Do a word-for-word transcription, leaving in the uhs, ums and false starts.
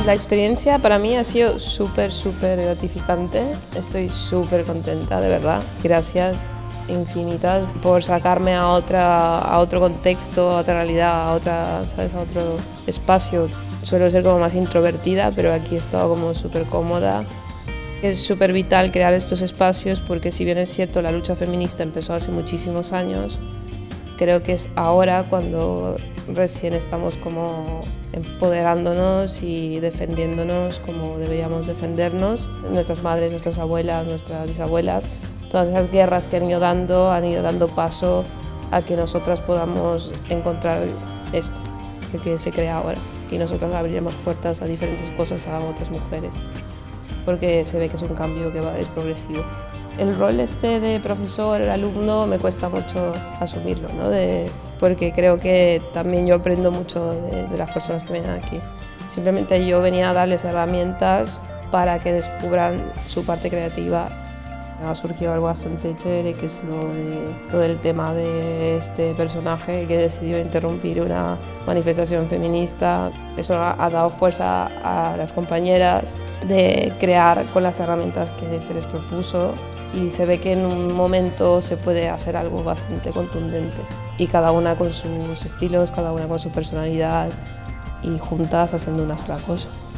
La experiencia para mí ha sido súper, súper gratificante. Estoy súper contenta, de verdad. Gracias infinitas por sacarme a, otra, a otro contexto, a otra realidad, a, otra, ¿sabes? A otro espacio. Suelo ser como más introvertida, pero aquí he estado como súper cómoda. Es súper vital crear estos espacios porque, si bien es cierto, la lucha feminista empezó hace muchísimos años, creo que es ahora cuando recién estamos como empoderándonos y defendiéndonos como deberíamos defendernos. Nuestras madres, nuestras abuelas, nuestras bisabuelas, todas esas guerras que han ido dando, han ido dando paso a que nosotras podamos encontrar esto que se crea ahora. Y nosotras abriremos puertas a diferentes cosas a otras mujeres, porque se ve que es un cambio que va, es progresivo. El rol este de profesor, alumno, me cuesta mucho asumirlo, ¿no? de, porque creo que también yo aprendo mucho de, de las personas que vienen aquí. Simplemente yo venía a darles herramientas para que descubran su parte creativa. Ha surgido algo bastante chévere, que es lo, de, lo del tema de este personaje que decidió interrumpir una manifestación feminista. Eso ha, ha dado fuerza a las compañeras de crear con las herramientas que se les propuso, y se ve que en un momento se puede hacer algo bastante contundente, y cada una con sus estilos, cada una con su personalidad, y juntas haciendo una sola cosa.